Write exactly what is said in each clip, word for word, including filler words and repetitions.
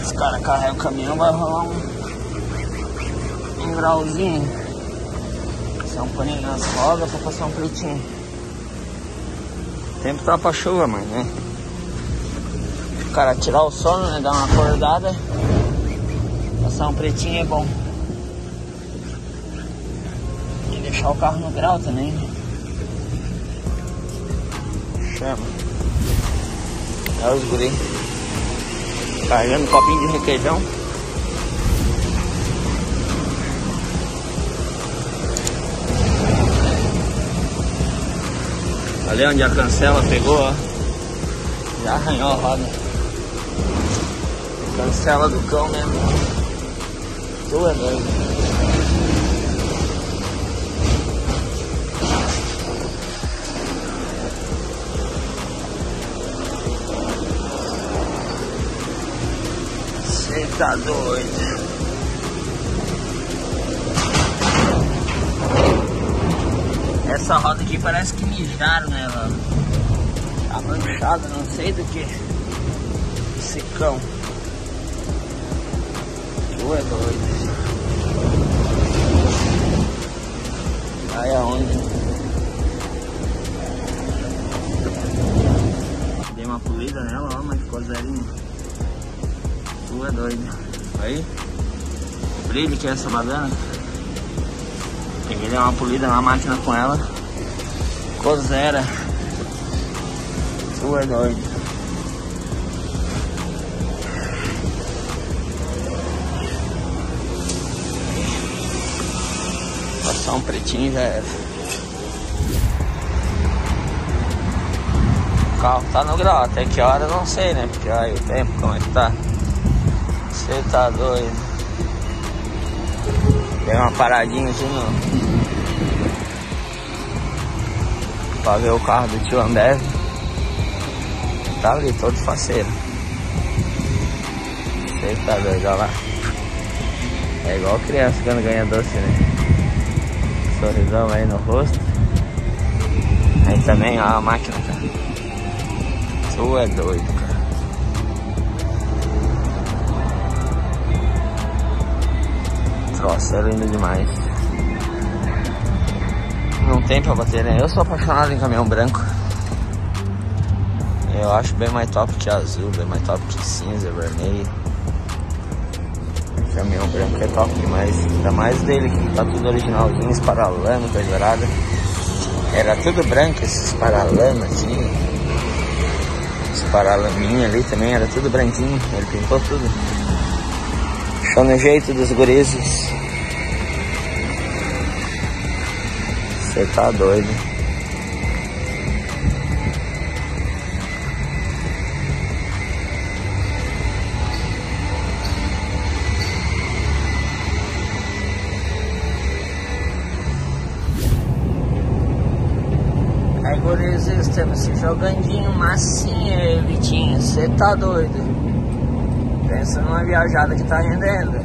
Os caras carregam o caminhão, vai rolar um, um grauzinho. Passar um paninho nas rodas pra passar um pretinho. O tempo tá pra chuva, mano, né? O cara tirar o sono, né? Dar uma acordada. Passar um pretinho é bom. E deixar o carro no grau também. Chama. É os guri. Carregando um copinho de requeijão. Ali onde a cancela pegou, ó. Já arranhou a roda. Cancela do cão mesmo. Tu é doido. Você tá doido. Essa roda aqui parece que mijaram nela. Tá manchada, não sei do que. Esse cão. Tu é doido. Aí aonde? Dei uma polida nela, ó, mas ficou zerinho. Tu é doido. Aí. O brilho que é essa badana. Peguei uma polida na máquina com ela. Ficou zero. Tu é doido. Passar um pretinho já era. O carro tá no grau, até que hora eu não sei, né? Porque aí o tempo como é que tá. Você tá doido. Dei uma paradinha assim no... pra ver o carro do tio Ambev. Tá ali todo faceiro. Você tá doido, olha lá. É igual criança quando ganha doce, né? Sorrisão aí no rosto. Aí também ó, a máquina, cara. Tu é doido, cara. Troço é lindo demais. Não tem pra bater, né? Eu sou apaixonado em caminhão branco. Eu acho bem mais top que azul, bem mais top que cinza, vermelho. Caminhão branco é top demais. Ainda mais dele que tá tudo originalzinho, os paralamas, coisa dourada. Era tudo branco esses paralamas, assim. Os paralaminhos ali também, era tudo branquinho. Ele pintou tudo. Deixou no jeito dos gurizes. Você tá doido. Aí, gurizes, temos esse jogandinho massinha aí, Vitinho. Você tá doido. Pensa numa viajada que tá rendendo.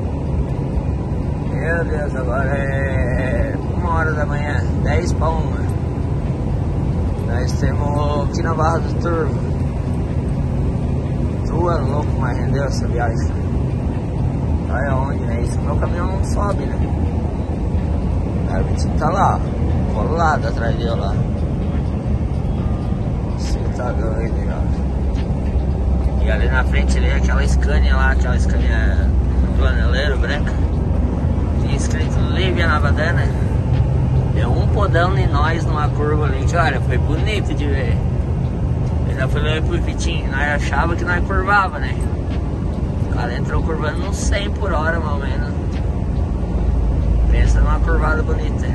Meu Deus, agora é uma hora da manhã, dez para uma. Nós temos aqui na Barra do Turvo. Tu é louco, mas rendeu essa viagem. Olha onde, né? Isso meu caminhão não sobe, né? Aí o Vitinho tá lá, ó, colado atrás dele lá. Você tá doido, ó. E ali na frente ali aquela Scania lá, aquela Scania planeleiro branca. Tinha escrito Lívia na badana. Deu um podão em nós numa curva ali, que olha, foi bonito de ver. Eu já falei pro Vitinho, nós achava que nós curvava, né? O cara entrou curvando uns cem por hora, mais ou menos. Pensa numa curvada bonita.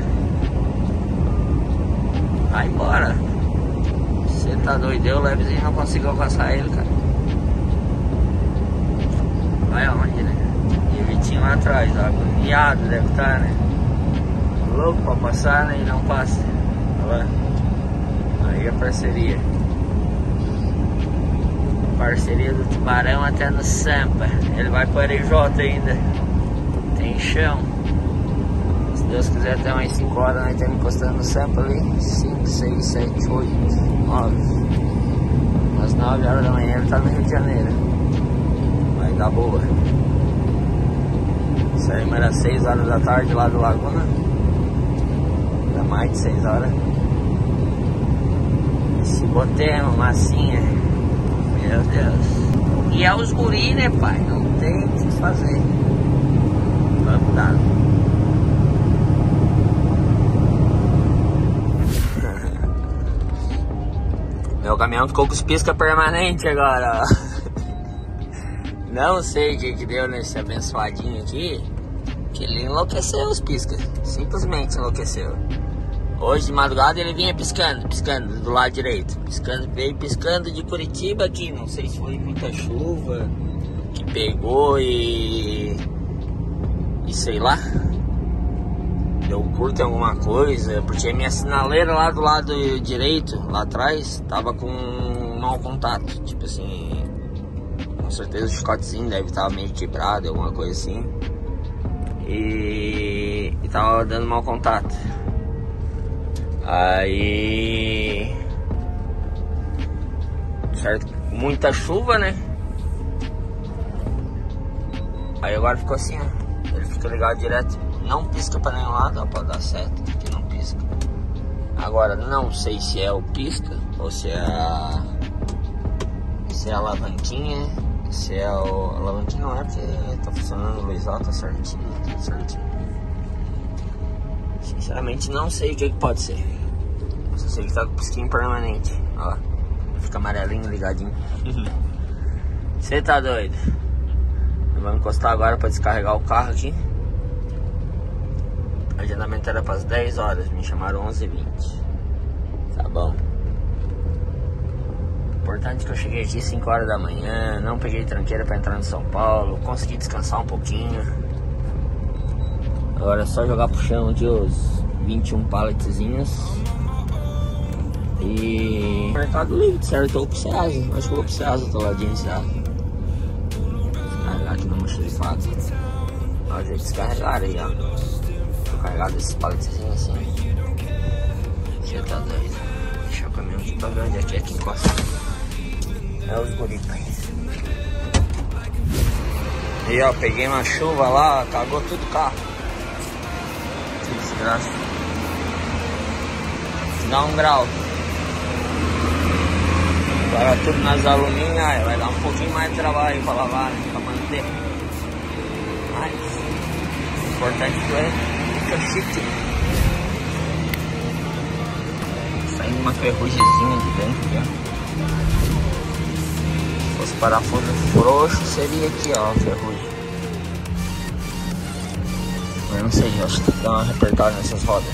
Vai embora. Você tá doido, eu levezinho não consigo alcançar ele, cara. Vai aonde, né? E o Vitinho lá atrás, ó, agoniado deve estar, né? Louco pra passar, né? E não passa. Olha lá. Aí a parceria. Parceria do Tubarão até no Sampa. Ele vai pro Areijota ainda. Tem chão. Se Deus quiser, até umas cinco horas nós estamos encostando no Sampa ali. cinco, seis, sete, oito, nove. Às nove horas da manhã ele tá no Rio de Janeiro. vai dar boa. Saímos era seis horas da tarde lá do Laguna. Dá mais de seis horas. Se botemos, massinha. Meu Deus. E é os guri, né, pai? Não tem o que fazer. Vamos dar. Meu caminhão ficou com os pisca permanente agora, ó. Não sei o que que deu nesse abençoadinho aqui, que ele enlouqueceu os piscas. Simplesmente enlouqueceu. Hoje de madrugada ele vinha piscando, piscando do lado direito. Piscando, veio piscando de Curitiba aqui. Não sei se foi muita chuva que pegou e... E sei lá. Deu curto em alguma coisa. Porque a minha sinaleira lá do lado direito, lá atrás, tava com um mau contato. Tipo assim... Com certeza o chicotezinho deve estar meio quebrado, alguma coisa assim. E... E tava dando mau contato. Aí... Certo? Muita chuva, né? Aí agora ficou assim, ó. Ele fica ligado direto. Não pisca pra nenhum lado, ó, pode dar certo, que não pisca. Agora, não sei se é o pisca, ou se é a... Se é a alavanquinha, se é o... A alavanquinha não é, porque tá funcionando o Luiz Alto, tá certinho, tudo certinho. Sinceramente, não sei o que que pode ser. Eu só sei que tá com o pisquinho permanente, ó. Fica amarelinho, ligadinho. Você tá doido? Vamos encostar agora pra descarregar o carro aqui. O agendamento era para as dez horas, me chamaram onze e vinte. Tá bom. Importante que eu cheguei aqui cinco horas da manhã, não peguei tranqueira para entrar no São Paulo, consegui descansar um pouquinho. Agora é só jogar pro chão aqui os vinte e um palletzinhos. E... Mercado Livre, certo? Ou pro Ceasa, acho que eu vou pro Ceasa, tô lá de Ceasa. Descarregar aqui no mochilifado. Ó, já descarregaram aí, ó. Carregado esses paletezinhos assim. Você tá doido. Deixa o caminhão aqui pra grande aqui, aqui encosta. É os guri, pai. E ó, peguei uma chuva lá, cagou tudo o carro. Que desgraça. Dá um grau. Agora tudo nas alumínias, vai dar um pouquinho mais de trabalho pra lavar, né, pra manter. Mas o importante é fica chique. Saindo uma ferrugemzinha de dentro aqui, ó. Se fosse parafuso frouxo, seria aqui, ó, a ferrugem. Eu não sei, eu acho que tem que dar uma repertada nessas rodas.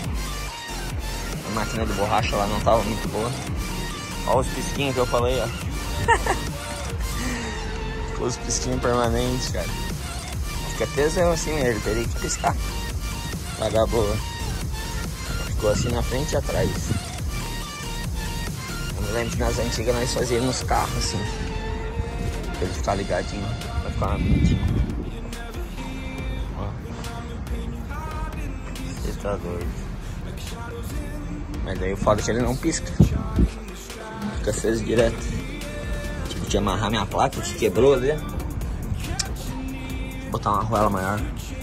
A máquina de borracha lá não tava muito boa. Olha os pisquinhos que eu falei, ó. Os pisquinhos permanentes, cara. Fica tesão assim mesmo, teria que piscar. Pagar boa. Ficou assim na frente e atrás. Eu me lembro que nas antigas nós fazíamos nos carros assim. Pra ele ficar ligadinho. Pra ficar bonitinho. Ó. Você tá doido. Mas daí o foda é que ele não pisca. Fica aceso direto. Tive que amarrar minha placa que quebrou ali. Vou botar uma arruela maior.